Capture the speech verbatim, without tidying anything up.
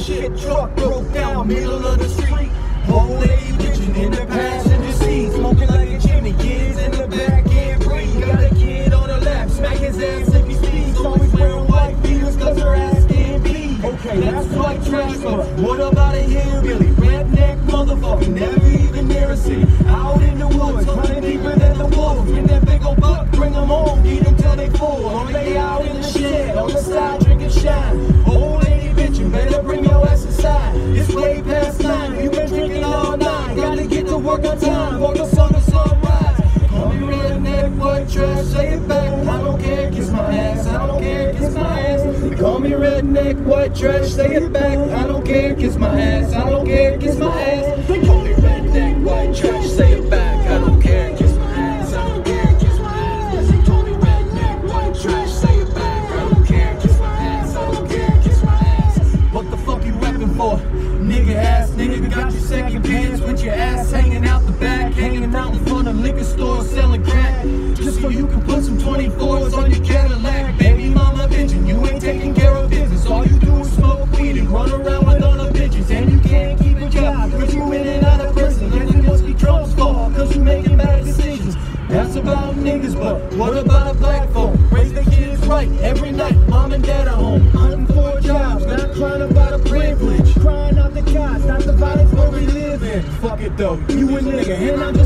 shit truck broke down, middle of the street. Old lady bitchin' in the passenger seat, smoking like a chimney. Kids in the back can't breathe. Got a kid on her lap, smack his ass if he speaks. Always wearing white beaters cause her ass can't bleed. Okay, that's white trash, but what about a hillbilly? Redneck motherfucker, never even near a city. Out in the woods, hunting deeper than the wolves. Get that big old buck, bring them home, eat them till they full. Or lay out in the shed, on the side drinking shine. Old lady bitchin', better bring your ass inside. It's way past nine, you been drinking all night. Gotta get to work on time, or the sun or sunrise. Call me redneck, white trash, say it back. I don't care, kiss my ass, I don't care, kiss my ass. They call me redneck, white trash, say it back. I don't care, kiss my ass, I don't care, kiss my ass. They call me redneck, white trash, say it back. I don't care, kiss my ass, I don't care, kiss my ass. They call me redneck, white trash, say it back. I don't care, kiss my ass, I don't care, kiss my ass. What the fuck you rapping for? Nigga ass nigga, got your second pants with your ass hanging out the back, hanging out in front of liquor stores selling crack, just so you can put some twenty-fours on your Cadillac. Baby mama bitchin', you ain't taking care of business. All you do is smoke weed and run around with other bitches, and you can't keep a job cause you in and out of prison. Yes, it must be Trump's fault cause you making bad decisions. That's about niggas, but what about a black folk? Raise their kids right every night, mom and dad at home, hunting for jobs, not crying about a privilege, crying out the cops, not the violence where we live in. Fuck it though, you a nigga and I'm